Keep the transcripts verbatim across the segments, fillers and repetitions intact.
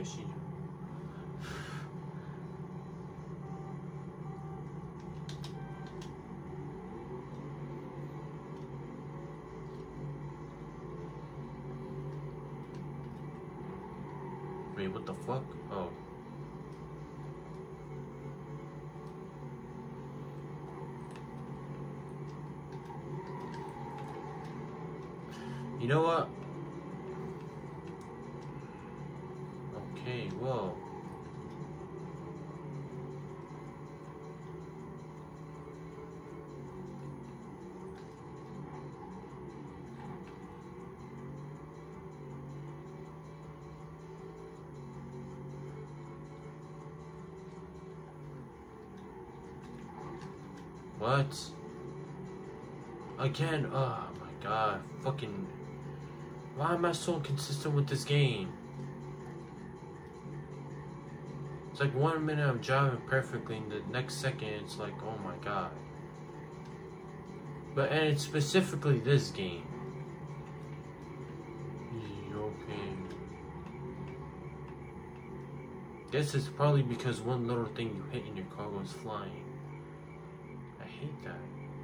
guess you do. Wait, what the fuck? Oh. You know what? Okay, well. What? Again? Oh my god. Fucking. Why am I so inconsistent with this game? It's like one minute I'm driving perfectly, and the next second it's like, oh my god. But, and it's specifically this game. Okay. This is probably because one little thing you hit and your car goes flying. I hate that.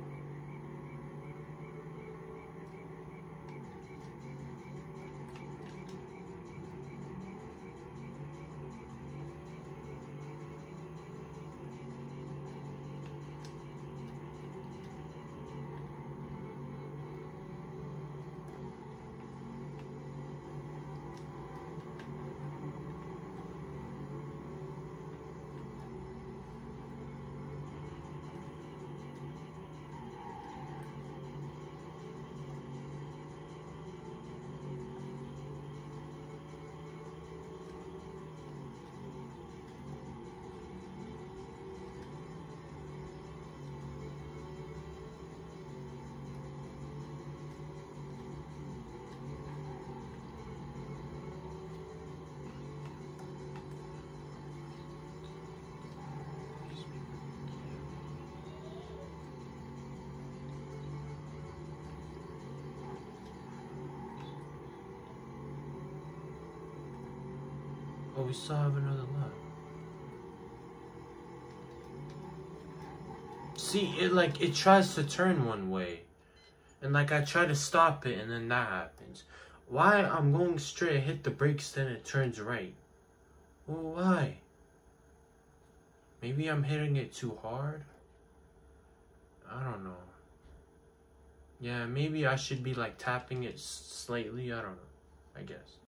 Oh, we still have another lap. See, it like, it tries to turn one way. And like, I try to stop it and then that happens. Why I'm going straight, I hit the brakes, then it turns right. Well, why? Maybe I'm hitting it too hard? I don't know. Yeah, maybe I should be like tapping it slightly, I don't know. I guess.